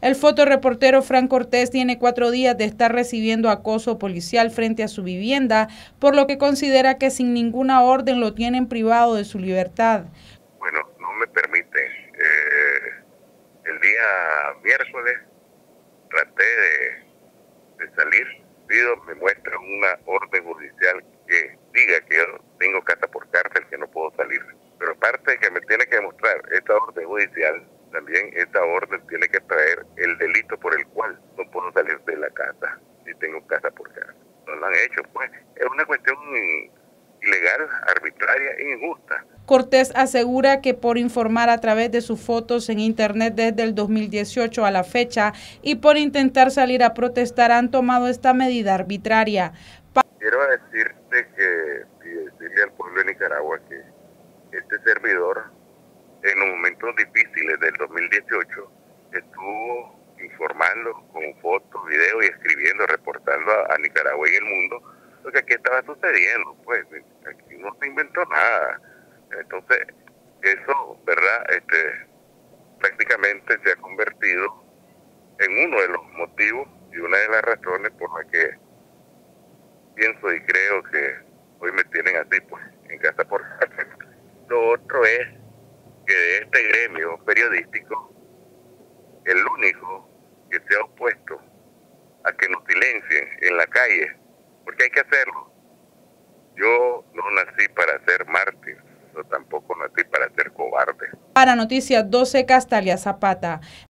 El fotoreportero Fran Cortés tiene 4 días de estar recibiendo acoso policial frente a su vivienda, por lo que considera que sin ninguna orden lo tienen privado de su libertad. Bueno, no me permiten. El día miércoles traté de salir, me muestran una orden judicial que diga que yo tengo casa por cárcel, que no puedo salir. Pero aparte de que me tiene que demostrar esta orden judicial, también esta orden tiene que traer el delito por el cual no puedo salir de la casa si tengo casa por cárcel. No lo han hecho, pues. Es una cuestión ilegal, arbitraria e injusta. Cortés asegura que por informar a través de sus fotos en internet desde el 2018 a la fecha y por intentar salir a protestar han tomado esta medida arbitraria. Quiero decirte y decirle al pueblo de Nicaragua que este servidor en los momentos difíciles del 2018 estuvo informando con fotos, videos y escribiendo, reportando a Nicaragua y el mundo lo que aquí estaba sucediendo. Pues aquí no se inventó nada. Entonces, eso, ¿verdad? Prácticamente se ha convertido en uno de los motivos y una de las razones por las que pienso y creo que hoy me tienen así, pues, en casa por cárcel. Lo otro es que de este gremio periodístico, el único que se ha opuesto a que nos silencien en la calle, porque hay que hacerlo. Yo no nací para ser mártir, yo tampoco nací para ser cobarde. Para Noticias 12, Castalia Zapata.